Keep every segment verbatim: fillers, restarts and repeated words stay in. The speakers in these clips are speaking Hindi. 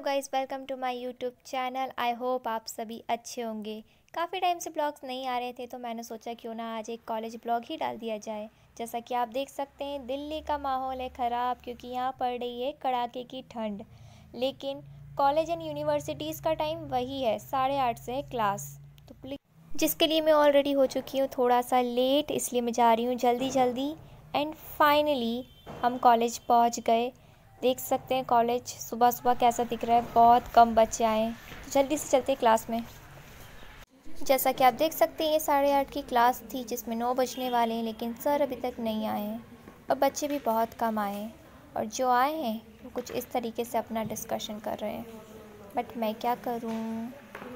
Guys, welcome to my YouTube channel. I hope आप सभी अच्छे होंगे। काफ़ी टाइम से ब्लॉग्स नहीं आ रहे थे तो मैंने सोचा क्यों ना आज एक कॉलेज ब्लॉग ही डाल दिया जाए। जैसा कि आप देख सकते हैं दिल्ली का माहौल है ख़राब क्योंकि यहाँ पड़ रही है कड़ाके की ठंड। लेकिन कॉलेज एंड यूनिवर्सिटीज़ का टाइम वही है, साढ़े आठ से है क्लास। तो प्लीज़, जिसके लिए मैं ऑलरेडी हो चुकी हूँ थोड़ा सा लेट, इसलिए मैं जा रही हूँ जल्दी जल्दी। एंड फाइनली हम कॉलेज पहुँच गए। देख सकते हैं कॉलेज सुबह सुबह कैसा दिख रहा है, बहुत कम बच्चे आए हैं। तो जल्दी से चलते हैं क्लास में। जैसा कि आप देख सकते हैं ये साढ़े आठ की क्लास थी जिसमें नौ बजने वाले हैं, लेकिन सर अभी तक नहीं आए हैं और बच्चे भी बहुत कम आए हैं। और जो आए हैं वो कुछ इस तरीके से अपना डिस्कशन कर रहे हैं, बट मैं क्या करूँ।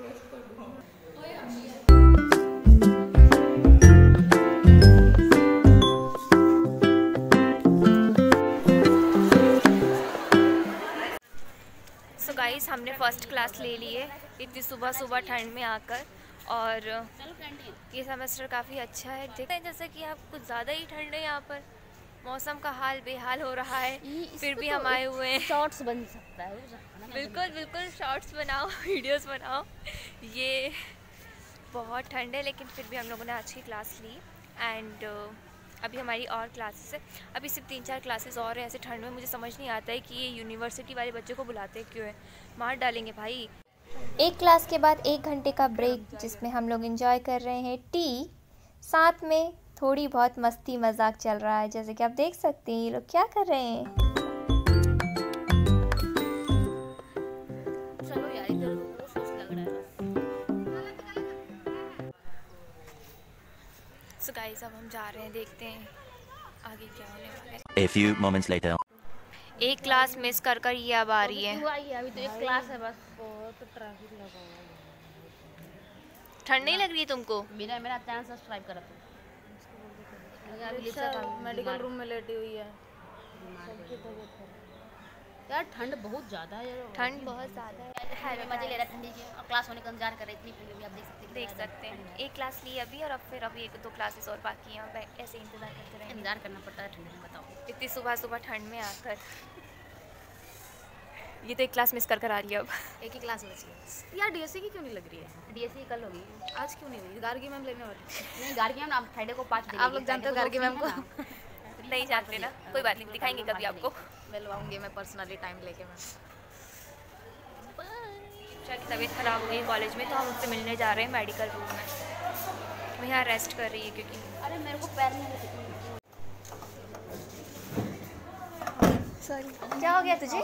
सो गाइस, हमने फ़र्स्ट क्लास ले ली है इतनी सुबह सुबह ठंड में आकर। और ये सेमेस्टर काफ़ी अच्छा है। देखते हैं जैसे कि आप कुछ ज़्यादा ही ठंड है, यहाँ पर मौसम का हाल बेहाल हो रहा है, फिर भी हम आए हुए हैं। शॉर्ट्स बन सकता है, बिल्कुल बिल्कुल शॉर्ट्स बनाओ, वीडियोस बनाओ। ये बहुत ठंड है लेकिन फिर भी हम लोगों ने आज की क्लास ली। एंड अभी हमारी और क्लासेस है, अभी सिर्फ तीन चार क्लासेस और हैं। ऐसे ठंड में मुझे समझ नहीं आता है कि ये यूनिवर्सिटी वाले बच्चों को बुलाते क्यों है, मार डालेंगे भाई। एक क्लास के बाद एक घंटे का ब्रेक जिसमें हम लोग एंजॉय कर रहे हैं टी, साथ में थोड़ी बहुत मस्ती मजाक चल रहा है। जैसे कि आप देख सकते हैं ये लोग क्या कर रहे हैं। चलो यार, इधर वो सोच लग रहा है। सो गाइस, अब हम जा रहे हैं, देखते हैं आगे क्या होने वाला है। A few moments later. एक क्लास मिस कर कर ये अब आ रही है। अभी तो एक क्लास है बस। बहुत ट्रैफिक लगा हुआ है। ठंड नहीं लग रही है तुमको? मेरा मेरा चैनल सब्सक्राइब करा तुम। मेडिकल रूम में लेटी हुई है। यार ठंड बहुत ज़्यादा है यार, ठंड बहुत ज़्यादा है। है मजे ले रहा है ठंडी के, और क्लास होने का इंतजार कर रहे इतनी फिल्म आप देख सकते हैं। देख सकते हैं एक क्लास ली अभी और अब फिर अभी एक दो क्लासेस और बाकी हैं। अब ऐसे इंतज़ार करते रहेंगे। इंतजार करना पड़ता है ठंड में, बताओ इतनी सुबह सुबह ठंड में आकर। ये तो एक क्लास मिस कर कर आ रही है अब। एक ही क्लास बची है यार। डीएससी की क्यों नहीं लग रही है? डीएससी कल होगी, आज क्यों नहीं हुई? गार्गी मैम लेने वाली। नहीं गार्गी मैम आप फ्राइडे को पाँच आप लोग जानते हो गार्गी मैम को? नहीं जानते ना, कोई बात नहीं, दिखाएंगे कभी आपको। मिलवाऊंगी मैं पर्सनली टाइम लेके। मैं की तबीयत ख़राब हो गई कॉलेज में तो हम उससे मिलने जा रहे हैं मेडिकल रूम में। वो यहाँ रेस्ट कर रही है क्योंकि अरे मेरे को पैर में सॉरी। क्या हो गया तुझे?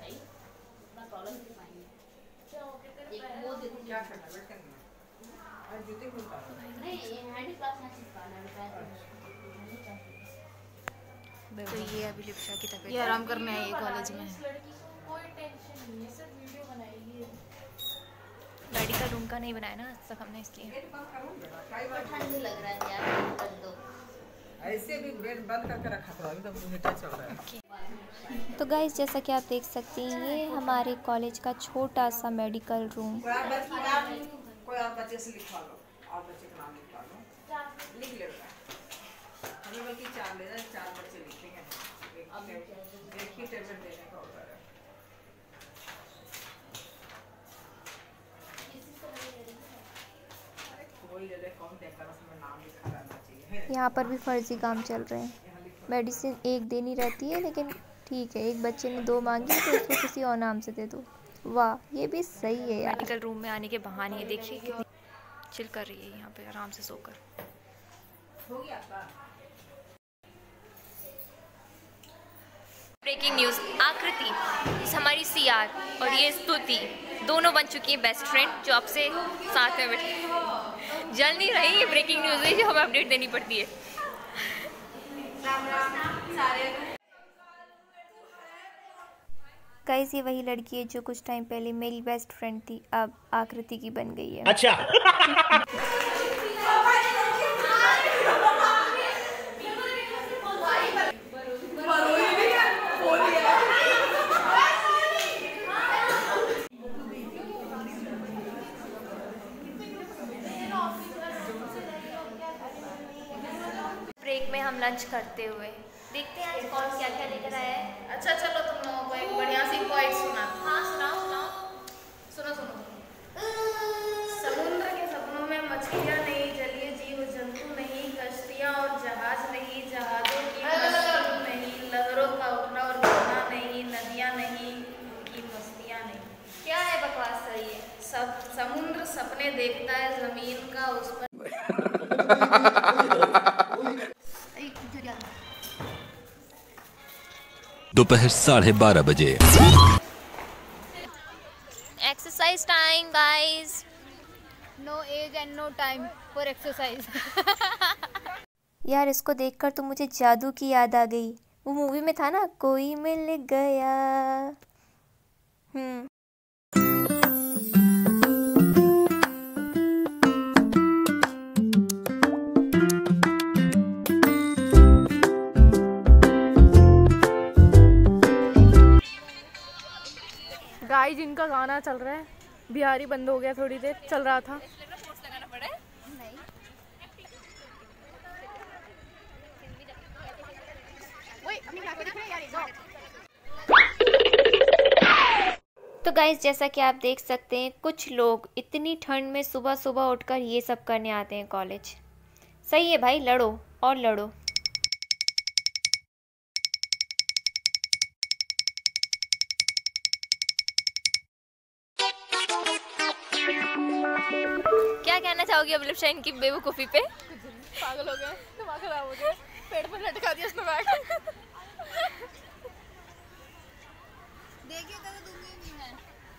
तो ये अभी लिप्शा की तबीयत, ये आराम करने आई है कॉलेज में। मेडिकल रूम का नहीं बनाया ना आज तक हमने, इसलिए ठंड लग रहा है यार। कर दो ऐसे भी बेड बंद करके रखा था, अभी तो हीटर चल रहा है। तो गाइस, जैसा कि आप देख सकते हैं ये हमारे कॉलेज का छोटा सा मेडिकल रूम। कोई और बच्चे का नाम, कोई और बच्चे से लिखवा लो, और बच्चे का नाम लिखवा लो, लिख ले। हमें बल्कि चार ले जाए, चार बच्चे लिखेंगे। एक ही टेबल देने का होगा। कोई ले ले, कौन देखा उसमें नाम लिखा रहना चाहिए। यहाँ पर भी फर्जी काम चल रहे हैं। मेडिसिन एक देनी रहती है लेकिन ठीक है, एक बच्चे ने दो मांगी तो उसको किसी और नाम से दे दो। वाह, ये भी सही है यार। मेडिकल रूम में आने के बहाने देखिए कितनी चिल कर रही है यहाँ पे आराम से सोकर। हो गया आपका? ब्रेकिंग न्यूज़, आकृति हमारी सीआर और ये स्तुति दोनों बन चुकी हैं बेस्ट फ्रेंड, जो आपसे साथ में बैठे। जल नहीं रही ये ब्रेकिंग न्यूज़ है जो हमें अपडेट देनी पड़ती है। गाइस, ये वही लड़की है जो कुछ टाइम पहले मेरी बेस्ट फ्रेंड थी, अब आकृति की बन गई है। अच्छा। ब्रेक में हम लंच करते हुए देखते हैं आज कौन क्या क्या लेकर आया है। अच्छा चलो, तुम लोगों को एक बढ़िया सी पॉइंट सुना। हाँ सुनाओ सुनाओ। सुनो सुनो समुद्र के सपनों में मछलियाँ नहीं, जलीय जीव जंतु नहीं, कश्तियाँ और जहाज नहीं, जहाजों की मस्ती नहीं, लहरों का उठना और गिरना नहीं, नदियाँ नहीं, उनकी मस्तियाँ नहीं। क्या है बकवास सही है? सब समुद्र सपने देखता है जमीन का उस पर। दोपहर साढ़े बारह बजे। Exercise time guys. No age and no time for exercise. यार इसको देखकर तो मुझे जादू की याद आ गई। वो मूवी में था ना, कोई मिल गया। हम्म गाइस जिनका गाना चल रहा है, बिहारी बंद हो गया, थोड़ी देर चल रहा था। तो गाइस जैसा कि आप देख सकते हैं, कुछ लोग इतनी ठंड में सुबह सुबह उठकर ये सब करने आते हैं कॉलेज। सही है भाई, लड़ो और लड़ो। क्या कहना चाहोगी अब लिपशाइन की बेवकूफ़ी पे? पागल हो गए, दिमाग खराब हो गया, पेड़ पर लटका दिया उसने बैग। देखिए कभी दूंगी नहीं मैं।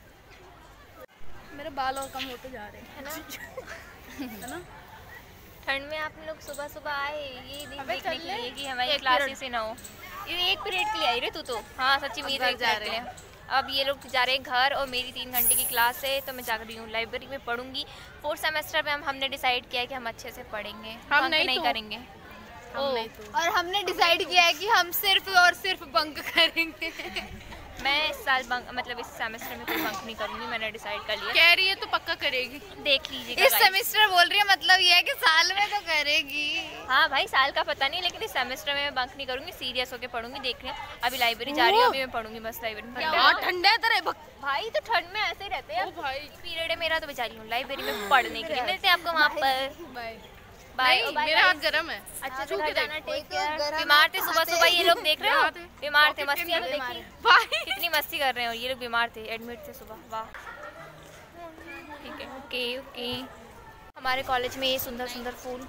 मेरे बाल और कम होते जा रहे हैं, है ना? है ना? ठंड में आप लोग सुबह सुबह आए ये देख- अबे देखने चल के ले, लिए कि हमारी एक क्लासेस पीरियड। से ना हो। ये एक पीरियड के लिए आई रे तू तो। हाँ सच्ची मेरी घर जा जा रहे हैं। अब ये लोग जा रहे हैं घर और मेरी तीन घंटे की क्लास है, तो मैं जा रही हूँ लाइब्रेरी में पढ़ूंगी। फोर्थ सेमेस्टर में हम हमने डिसाइड किया है कि हम अच्छे से पढ़ेंगे, हम बंक नहीं नहीं तो। करेंगे। हम नहीं तो। और हमने डिसाइड किया है कि हम सिर्फ और सिर्फ बंक करेंगे। मैं इस साल बंक मतलब इस सेमेस्टर में कोई बंक नहीं करूँगी, मैंने डिसाइड कर लिया। कह रही है तो पक्का करेगी। देख लीजिएगा इस guys। सेमेस्टर बोल रही है, मतलब ये है कि साल में तो करेगी। हाँ भाई साल का पता नहीं, लेकिन इस सेमेस्टर में मैं बंक नहीं करूँगी, सीरियस होकर पढ़ूंगी। देख रहे हैं अभी लाइब्रेरी जा रही हूँ, अभी मैं पढ़ूंगी बस लाइब्रेरी में। ठंडा है तेरे बक। भाई तो ठंड में ऐसे ही रहते हैं। ओ भाई। पीरियड है मेरा तो मैं जा रही हूँ लाइब्रेरी में पढ़ने के लिए। मिलते हैं आपको वहाँ पर। बाय। बाय। नहीं, मेरा हाथ गरम है। अच्छे से घर जाना, टेक तो केयर। गरम बीमार थे सुबह सुबह ये लोग, देख रहे हो? याद है। बीमार थे, पॉकेट मस्ती के तो बीमार देखी भाई। कितनी मस्ती कर रहे हैं। और ये लोग बीमार थे, एडमिट थे सुबह। वाह ठीक है, ओके ओके। हमारे कॉलेज में ये सुंदर सुंदर फूल।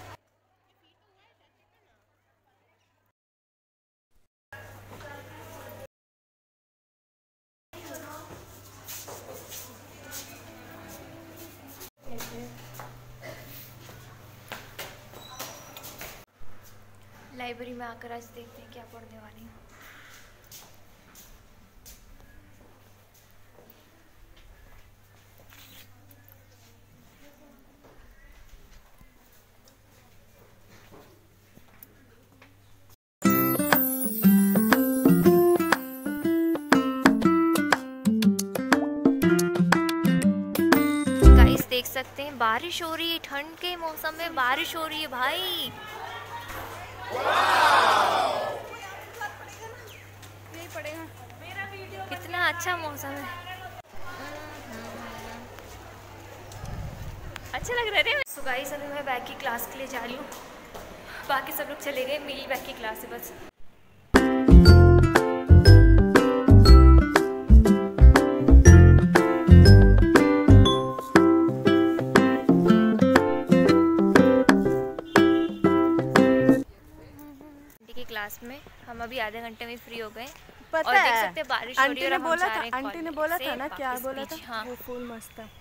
लाइब्रेरी में आकर आज देखते हैं क्या पढ़ने वाली हूँ। गाइस देख सकते हैं बारिश हो रही है, ठंड के मौसम में बारिश हो रही है भाई। कितना अच्छा मौसम है, अच्छा लग रहा है। सो गाइस अभी मैं बैक की क्लास के लिए जा रही हूँ, बाकी सब लोग चले गए, मेरी बैक की क्लास है बस। क्लास में हम अभी आधे घंटे में फ्री हो गए। पता और है, देख सकते हैं बारिश हो रही आंटी है ने और हम बोला जा था, रहे हैं आंटी ने कॉलेज बोला से था ना, क्या वापस बोला बीच। था? हाँ वो फूल मस्त है।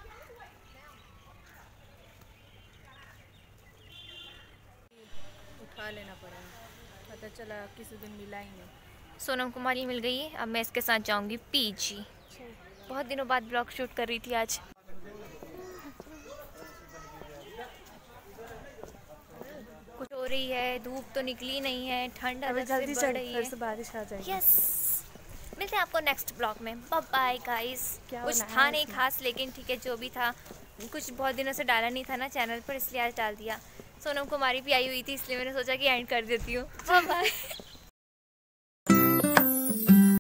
उठा लेना पड़ेगा, पता चला किसी दिन मिला ही नहीं। सोनम कुमारी मिल गई है, अब मैं इसके साथ जाऊंगी पीजी। बहुत दिनों बाद ब्लॉग शूट कर रही थी आज। कुछ हो रही है, धूप तो निकली नहीं है, ठंड अभी अलग जल्दी से चल, बढ़ रही फिर है। से बारिश आ जाएगी। यस, मिलते हैं आपको नेक्स्ट ब्लॉग में। Bye bye guys. क्या कुछ बनाया था है नहीं इसमें? खास, लेकिन ठीक है जो भी था। कुछ बहुत दिनों से डाला नहीं था ना चैनल पर, इसलिए आज डाल दिया। सोनम कुमारी भी आई हुई थी, इसलिए मैंने सोचा कि एंड कर देती हूँ। Bye bye.